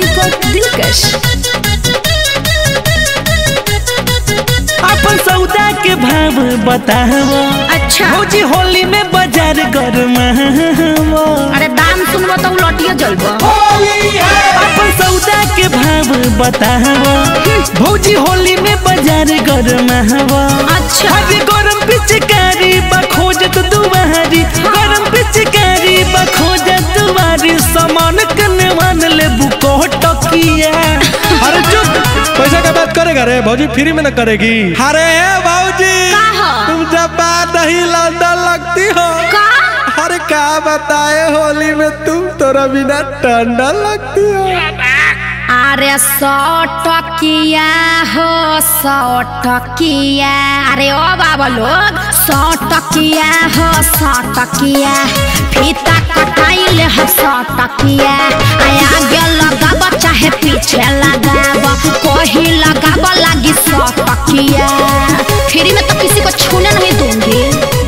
दीपक दिलकश। अपन सौदा के भाव बताव। अच्छा भौजी होली में बाजार गरमाव। अरे दाम सुनबो तो लौटिए जइबो। अपन सौदा के भाव बताव। भौजी होली में बाजार गरमाव। अच्छा अरे गरम पिचकारी बखोजत दुआरी। गरम पिचकारी बखोजत दुआरी। सामान कने मान ले बुको टकिया। अरे चुप, पैसा का बात करेगा रे भौजी, फ्री में न करेगी। अरे भौजी तुम जब बात नहीं लौंडा लगती हो। अरे क्या बताए होली में तुम तोरा बिना ठंडा लगती हो। अरे 100 टकिया हो 100 टकिया। अरे ओ बाबा लोग 100 टकिया हो 100 टकिया। फीता कटाइले हो 100 टकिया। आगे लगाब चाहे पीछे लगाब, कोही लगाब लागी 100 टकिया। फ्री में तो किसी को छूने नहीं दूंगी।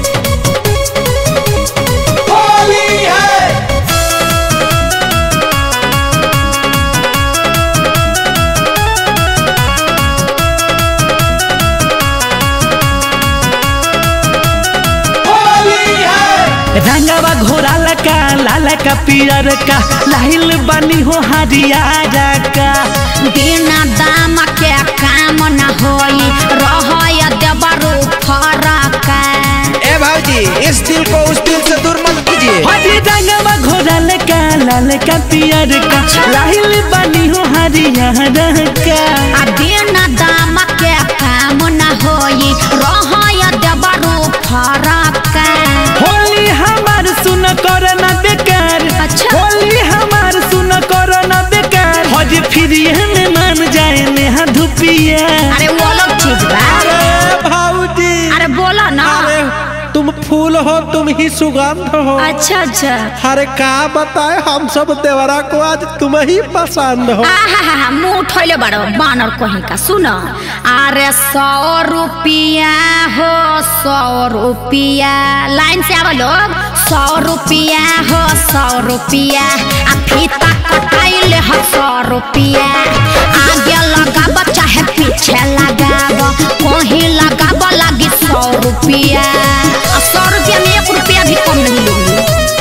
रंगवा घोरा लका लाल का पियर का लाइल बनी हो हरियारा का। बिना दाम के काम न होई रहय देबरू फरक। ए भौजी इस दिल को उस दिल से दूर मत कीजिए। हरी रंगवा घोरा लका लाल का पियर का लाइल बनी हो हरियारा का। बिना दाम के काम न होई रहय देबरू फरक। होली हमार सुन कर ना बेकार। अच्छा होली हमार सुन कर ना बेकार। हज फिर में मान जाए नेहा धुपिया। अरे वो लोग चीज बा। अरे भौजी अरे बोला ना। अरे तुम फूल हो, तुम ही सुगंध हो। अच्छा अच्छा अरे क्या बताए, हम सब देवरा को आज तुम ही पसंद हो। आहा मुँह उठैले बड़ो बानर कहीं का। सुन अरे 100 रुपया हो 100 रुपया। लाइन से आवा लोग। 100 रुपया हो 100 रुपया। आ फीता कटाइले हो 100 रुपया। आगे लगाब चाहे पीछे लगाब, कहीं लगाब लागी 100 रुपया। 100 रुपया में 1 रुपया भी कम नहीं लूंगी।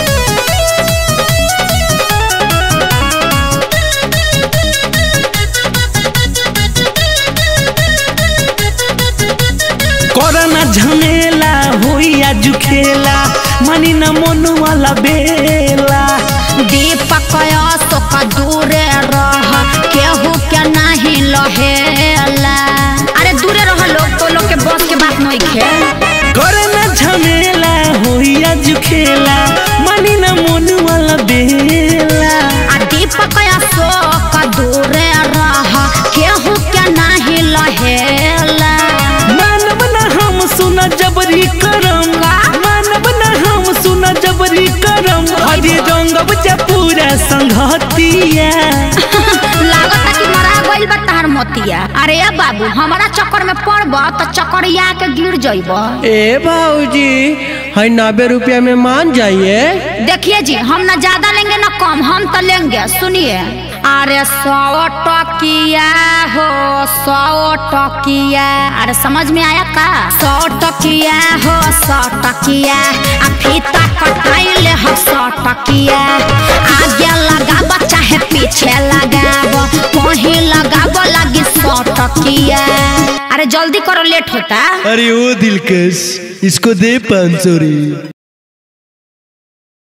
कोरोना झमेला होइया जुखेला मनी न मोनु वाला बेला। दीपक अशोक दूरे रह केहू के नहीं लहेला। अरे दूरे रह लोग, तो लोग के बस के बात नहीं खे। कोरोना झमेला होइया जुखेला मनी न मोनु वाला बेला। दीपक अशोक दूरे रह केहू के नहीं लहेला। मानव न हम सुन जबरी करम। मानव न हम सुन जबरी करम। हरी रंग बचा पूरा संघतिया। लागता कि मरा गइल बा तार मोतिया। अरे बाबू हमारा चक्कर में पड़ब तो चक्करिया के गिर जइब। ए भौजी है 90 रुपया में मान जाइए। देखिए जी हम ना ज्यादा लेंगे ना कम, हम तो लेंगे। सुनिए अरे 100 टकिया हो 100 टकिया। अरे समझ में आया का? 100 टकिया हो 100 टकिया। आ फीता कटाइले हो 100 टकिया। आगे लगाब चाहे पीछे लगाब, कहीं लगाब लागी 100 टकिया। अरे जल्दी करो लेट होता। अरे ओ दिलकश, इसको दे 500 री।